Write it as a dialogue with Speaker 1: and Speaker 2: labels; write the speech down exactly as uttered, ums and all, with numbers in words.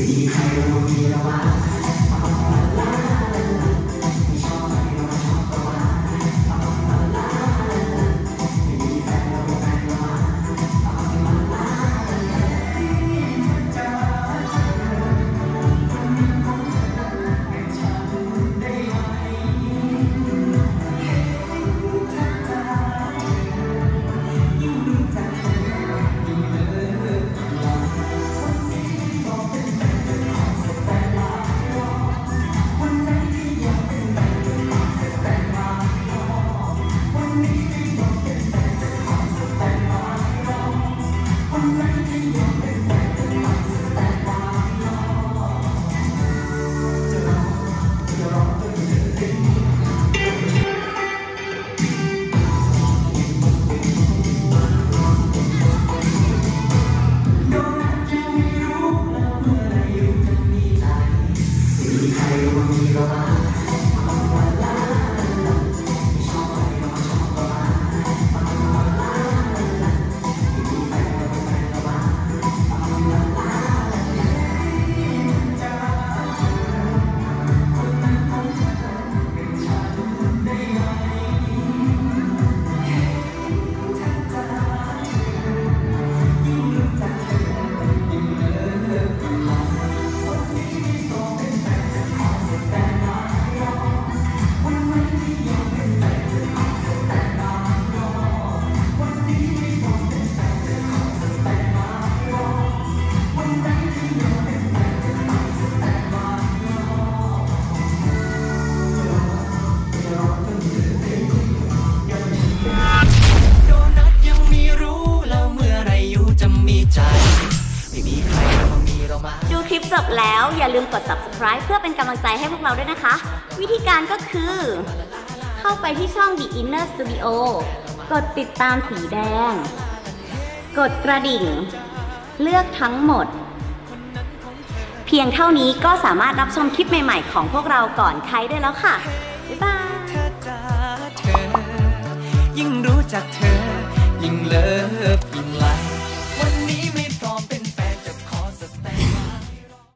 Speaker 1: ดูคลิปจบแล้วอย่าลืมกด ซับสไครบ์ เพื่อเป็นกำลังใจให้พวกเราด้วยนะคะ วิธีการก็คือเข้าไปที่ช่อง The Inner Studio กดติดตามสีแดงกดกระดิ่งเลือกทั้งหมดเพียงเท่านี้ก็สามารถรับชมคลิปใหม่ๆของพวกเราก่อนใครได้แล้วค่ะบ๊ายบาย
Speaker 2: ยิ่งรู้จักเธอยิ่งเลิฟ